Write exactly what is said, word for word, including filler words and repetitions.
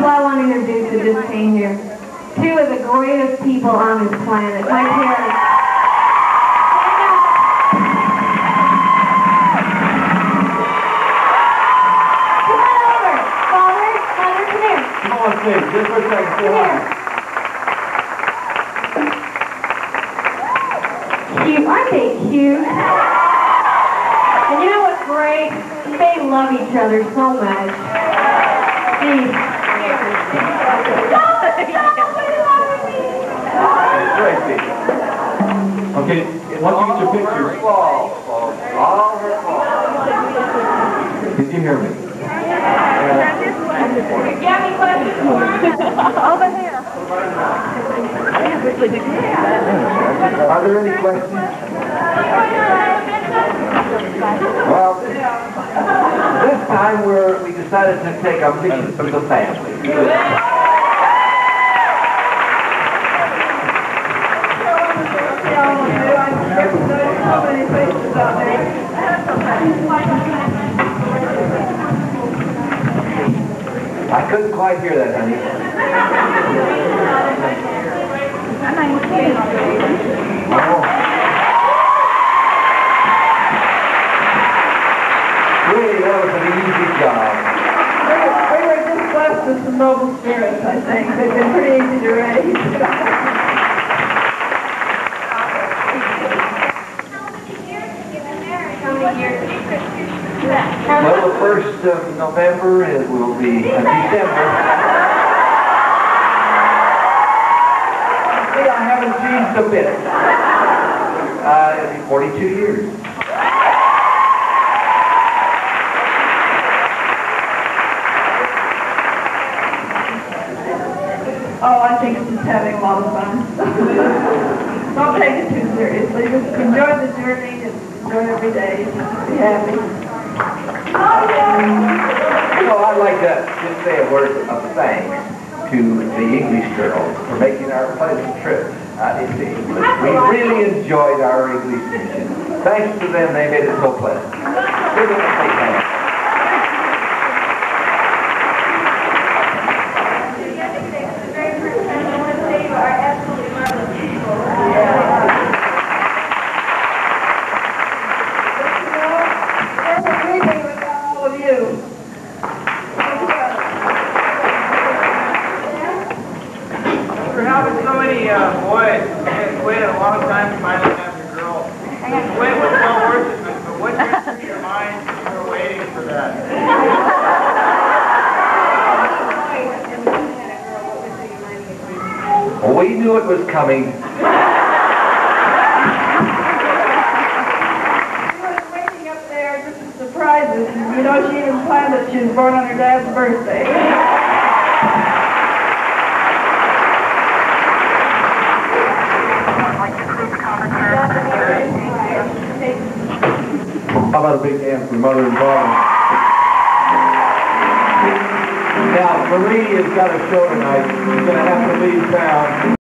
people I want to introduce who just came here. Two of the greatest people on this planet. My parents. Come on over. Father, Mother, come here. Come on, please. Just for a second. Say hi. Cute. Aren't they cute? And you know what's great? They love each other so much. See. Tracy. Okay, once you get your pictures. All her fault. Did you hear me? You got any questions? Over here. Are there any questions? Well, this time we're, we decided to take a mission from the family. I couldn't quite hear that, honey. Oh. Really, that was an easy job. We were just blessed with some noble spirits, I think. They've been pretty easy to raise. Well, the first of November, it will be uh, December. See, I haven't changed a bit. Uh, it'll be forty-two years. Oh, I think it's just having a lot of fun. Don't take it too seriously. Just enjoy the journey and enjoy every day. Be happy. You know, I'd like to just say a word of thanks to the English girls for making our pleasant trip uh, into England. We really enjoyed our English mission. Thanks to them, they made it so pleasant. Give them a big hand. We knew it was coming. She was waiting up there just to surprise us. You know, she even planned that she was born on her dad's birthday. How about a big hand for Mother and Father? Now, Marie has got a show tonight. She's going to have to leave town.